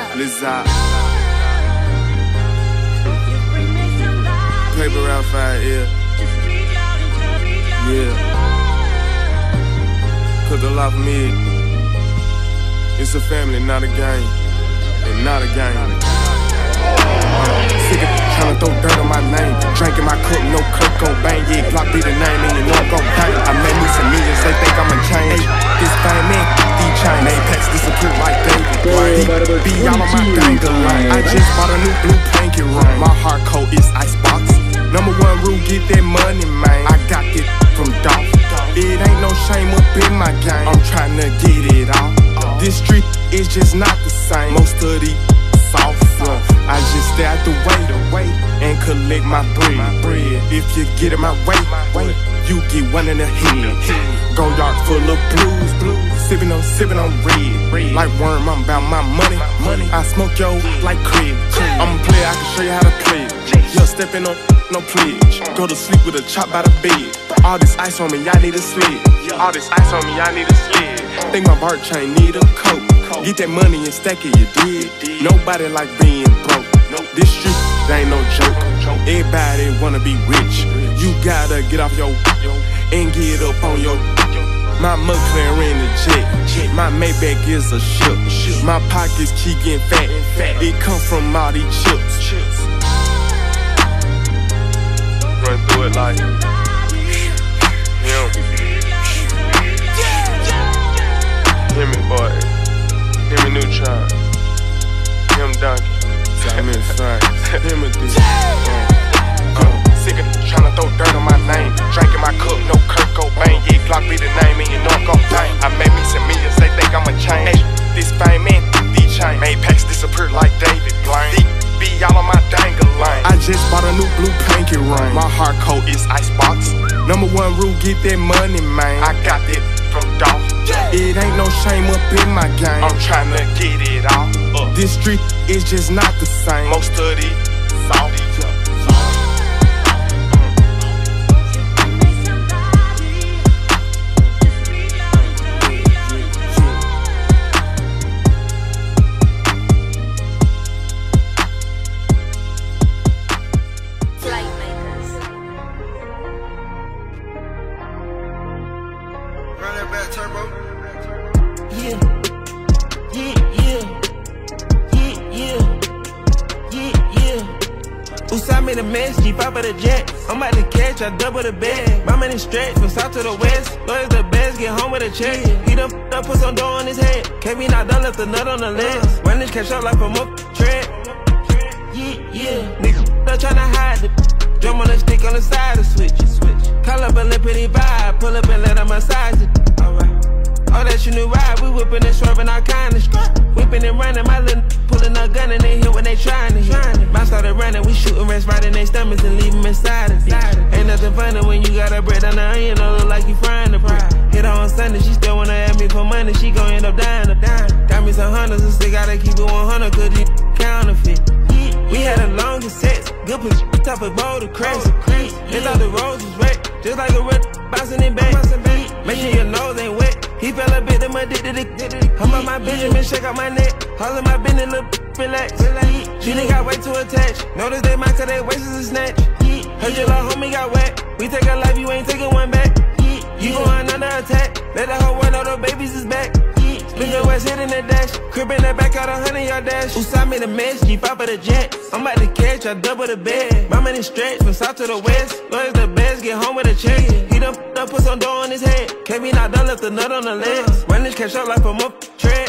Lizard. Paper round 5, yeah. Cause the life of me, it's a family, not a game. And not a game. Sick of tryna throw dirt on my name. Drinking my cup, no Kurt Cobain. Yeah, Glock be the name, and you know I'm gon' bang. I made me some millions, they think I'ma change. This fame man, D-Chain. Apex disappear like David. Be all on my danger line. I just bought a new blue pinky ring. My heart code is icebox. Number 1 rule, get that money, man. I got it from Dolph. It ain't no shame up in my game. I'm tryna get it off. This street is just not the same. Most of these soft. I just stay out the way and collect my bread. If you get in my way, you get one in the head. Go yard full of blues, sippin' on red. Like worm, I'm about my money. I smoke yo like Craig. I'm a player, I can show you how to play. Yo, steppin' on no pledge. Go to sleep with a chop by the bed. All this ice on me, I need a sled. All this ice on me, I need a sled. Think my bird chain need a coat. Get that money and stack it, you dig? Nobody like being broke. This street, they ain't no joke. Everybody wanna be rich. You gotta get off your and get up on your. My Montclair in the jet. My Maybach is a ship. My pockets keep getting fat. It come from all these chips. Run through it like him. Him and boy. Him and Neutron. Him Donkey. Him and Science. Him and this. Sick of tryna throw dirt on my name. Drinking my cup, no Kurt Cobain. Yeah, Glock be the name, and you know I'm gon' bang. I made me some millions, they think I'ma change. This fame man, D-Chain. Apex disappear like David. Be all on my dangle line. I just bought a new blue pinky ring. My heart code is icebox. Number 1 rule, get that money, man. I got it from Dolph. It ain't no shame up in my game. I'm tryna get it off. This street is just not the same. Most of these soft. The mess, G5 for the jet. I'm about to catch, I double the bag. My money stretch from south to the west. Lawyers the best, get home with a check. He done up, put some dough on his head. Can't be knocked down, left a nut on the lens. Run this cash up like from up tread. Nigga, not tryna hide the drum on the stick on the side of switch. Call up a little pretty vibe, pull up and let her massage it. Alright. All that you new ride, we whipping and swerving all kind of shit. Whipping and running, my little pulling a gun and they hit when they trying to hit. Mouth started running, we shooting rats right in their stomachs and leave them inside of it. Ain't nothing funny when you got a bread on the onion, don't look like you frying the bread. Hit her on Sunday, she still wanna ask me for money, she gon' end up dying. Got me some hunters and still gotta keep it 100 cause you counterfeit. We had a longer sex, good push, top of bowl to cracks. They thought the roads was wet, just like a red bouncing it back. Make sure your nose ain't wet. He fell a bit, them addicted to it. I'm on my Benjamin, shake out my neck. All in my business, look, relax. She done got way too attached. Notice they might cut their waist as a snatch. Heard your little homie got wet. We take a life, you ain't taking one back. You going under attack. Let the whole world know the babies is back. Split the west, hitting the dash. Crib in the back, out 100-yard dash. Usai made a mess, G5 for the jet. I'm about to catch, I double the bed. My money stretch from south to the west. Lawyers the best, get home with a check. He done up, put some dough on his head. Can't be knocked down, left a nut on the legs. Run this cash up like from up tread.